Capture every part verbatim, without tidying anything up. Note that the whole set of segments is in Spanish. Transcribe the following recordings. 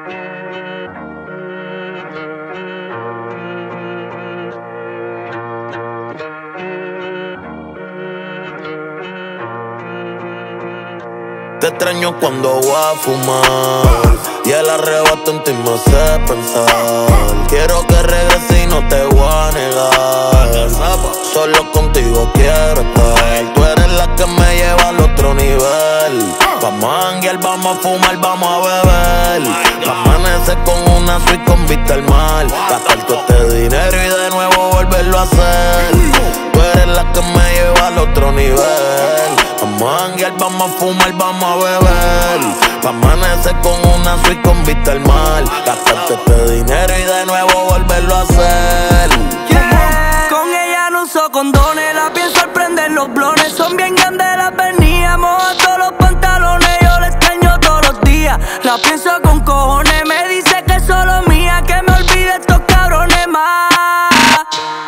Te extraño cuando voy a fumar y el arrebato en ti me hace pensar. Quiero que regrese y no te voy a negar. Solo contigo quiero estar. Tú eres la que me lleva al otro nivel. Vamos a janguear, vamos a fumar, vamos a beber. Amanecer con una suite con vista al mar. Gastar todo este dinero y de nuevo volverlo a hacer. Tú eres la que me lleva al otro nivel. Vamos a janguear, vamos a fumar, vamos a beber. Pa' amanecer con una suite con vista al mar. Gastarte este dinero y de nuevo volverlo a hacer. Yeah. Con ella no uso condones, la pienso al prender los blones. Son bien grandes las veníamos a todos los pantalones. Yo la extraño todos los días, la pienso con cojones. Me dice que es solo mía, que me olvide estos cabrones más.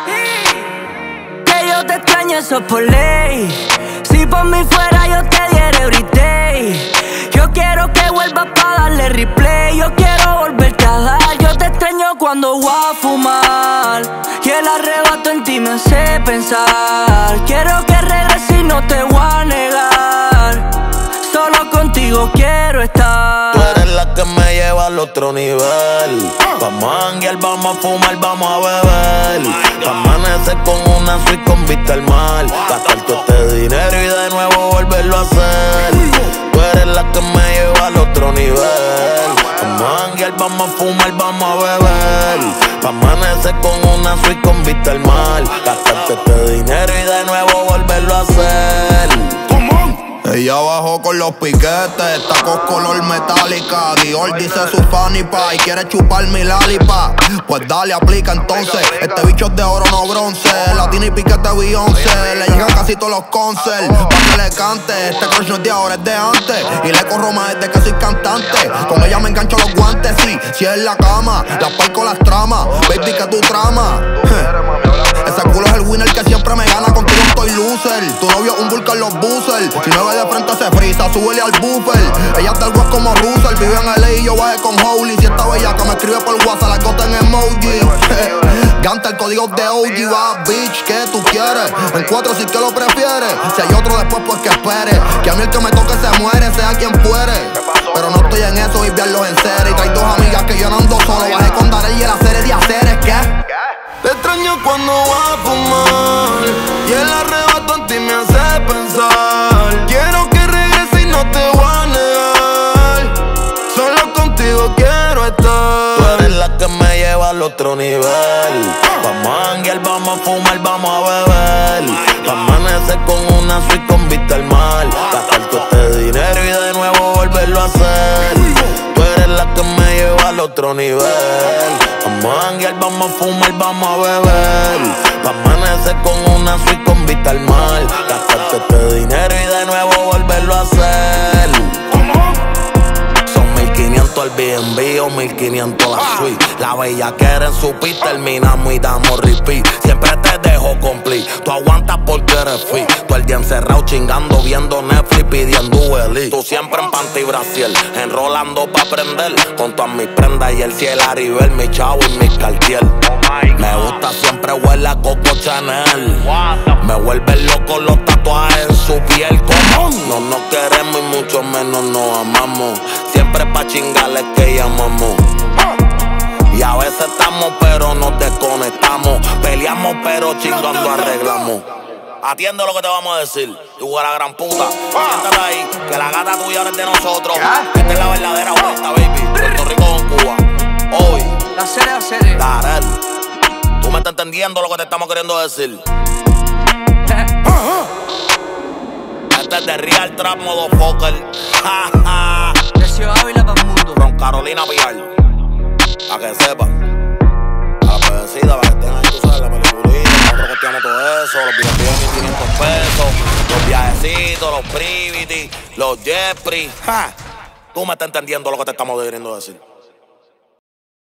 Que yo te extraño, eso es por ley. Si por mí fuera yo te diera everyday. Yo quiero que vuelvas pa' darle replay. Yo quiero volverte a dar. Yo te extraño cuando voy a fumar y el arrebato en ti me hace pensar. Quiero que regreses y no te voy a negar. Solo contigo quiero estar. Tú eres la que me lleva al otro nivel. Vamos a janguear, vamos a fumar, vamos a beber. Pa' amanecer con una suite con vista al mar. Gastar todo este dinero y de nuevo volverlo a hacer. Tú eres la que me lleva al otro nivel. Vamos a janguear, vamos a fumar, vamos a beber. Pa' amanecer con una suite con vista al mar. Gastarte este dinero y de nuevo volverlo a hacer. Ella bajó con los piquetes, tacos color metálica. Dior dice su fanny pa y quiere chupar mi lalipa. Pues dale, aplica entonces. Este bicho es de oro, no bronce. Latina y piquete Beyoncé. Le llegan casi todos los concerts pa' que le cante. Este crush no es de ahora, es de antes. Y le corro más desde que soy cantante. Con ella me engancho los guantes, sí. Si es en la cama, las parco las tramas. Baby, que tu trama. Ese culo es el winner que siempre me gana. Contigo estoy loser. Tu novio un vulcan los buzzers. Si me ve de frente se frisa, súbele al buffer. Ella está al west como Russell. Vive en L A y yo bajé con Holy. Si esta bellaca me escribe por WhatsApp, la gota en emoji. Ganta el código de O G. Va, bitch, ¿qué tú quieres? En cuatro si que lo prefieres. Si hay otro después, pues que espere. Que a mí el que me toque se muere, sea quien fuere. Pero no estoy en eso y verlos en serie. Y trae dos amigas que yo no ando solo. Bajé con Darel y el hacer de hacer es que te extraño cuando voy a fumar y el arrebato en ti me hace pensar. Quiero que regrese y no te voy a negar. Solo contigo quiero estar. Tú eres la que me lleva al otro nivel. Vamos a janguear, vamos a fumar, vamos a beber. Pa' amanecer con una suite con vista al mar. Gastar todo este dinero y de nuevo volverlo a hacer. Tú eres la que me lleva al otro nivel. Vamos a janguear, vamos a fumar, vamos a beber. Pa' amanecer con una suite con vista al mar. Gastarte este dinero y de nuevo volverlo a hacer. Son mil quinientos el B and B o mil quinientos la suite. La bellaquera en su pista terminamos y damos repeat. Siempre te dejo complete. Tú aguantas porque eres fit. Tú el día encerrado chingando, viendo Netflix, pidiendo Uber. Tú siempre en panty y brasiel, enrolando pa' prender. Con todas mis prendas y el cielo Aribel, mi chavo y mi Cartier. Me gusta siempre huele a Coco Chanel. Me vuelven loco los tatuajes en su piel. ¿Cómo? No nos queremos y mucho menos nos amamos. Siempre pa' chingarles que llamamos. Y a veces estamos pero nos desconectamos. Peleamos pero chingando arreglamos. Atiende lo que te vamos a decir. Tú a la gran puta. Siéntate ahí, que la gata tuya ahora es de nosotros. Esta es la verdadera vuelta, baby. Puerto Rico con Cuba. Hoy. La serie, la serie. Darel. Tú me estás entendiendo lo que te estamos queriendo decir. Este es de Real Trap Motherfucker. De Ciudad Ávila para el mundo. Con Carolina Villar. A que sepan. A la pedecida, para que estén ahí, tú sabes, la peliculita. Nosotros costeamos todo eso. Los billetes de mil quinientos pesos. Los viajecitos, los Privity, los Jeffrey. Ja. Tú me estás entendiendo lo que te estamos queriendo decir.